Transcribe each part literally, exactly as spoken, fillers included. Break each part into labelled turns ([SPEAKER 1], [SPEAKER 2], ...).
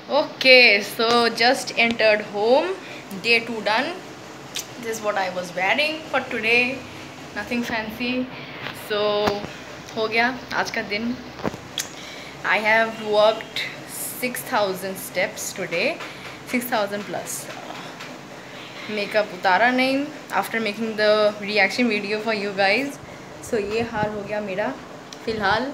[SPEAKER 1] Okay, so just entered home. Day two done. This is what I was wearing for today. Nothing fancy. So हो गया आज का दिन. I have walked six thousand steps today. six thousand plus. Makeup उतारा नहीं after making the reaction video for you guys. So ये हाल हो गया मेरा फ़िलहाल.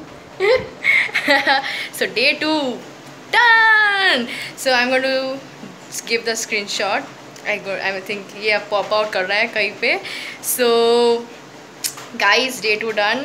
[SPEAKER 1] So day two done. So I am going to give the screenshot. I go I think ये अब पॉप आउट कर रहा है कहीं पे. So guys day two done.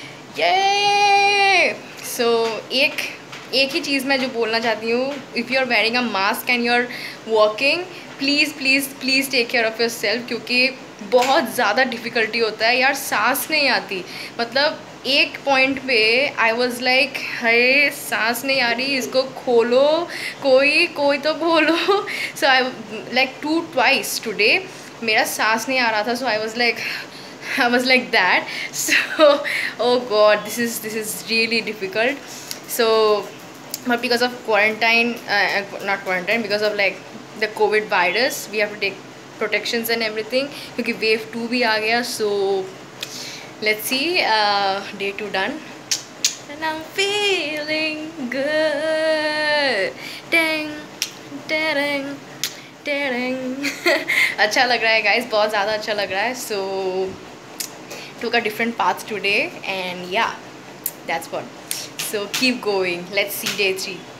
[SPEAKER 1] ये सो एक एक ही चीज़ मैं जो बोलना चाहती हूँ, if you are wearing a mask and you are working, please please please take care of yourself, क्योंकि बहुत ज़्यादा डिफ़िकल्टी होता है यार. सांस नहीं आती. मतलब एक पॉइंट पे आई वॉज़ लाइक अरे सांस नहीं आ रही, इसको खोलो, कोई कोई तो खोलो. So I like two twice today मेरा सांस नहीं आ रहा था. So I was like I was like that. So oh god, this is this is really difficult. So but because of quarantine, uh, not quarantine, because of like the COVID virus, we have to take protections and everything, क्योंकि wave two भी आ गया. So let's see. uh, day two done and I'm feeling good. Dang dang dang. अच्छा लग रहा है guys, बहुत ज़्यादा अच्छा लग रहा है. So took a different path today and yeah, that's what. So keep going. Let's see day three.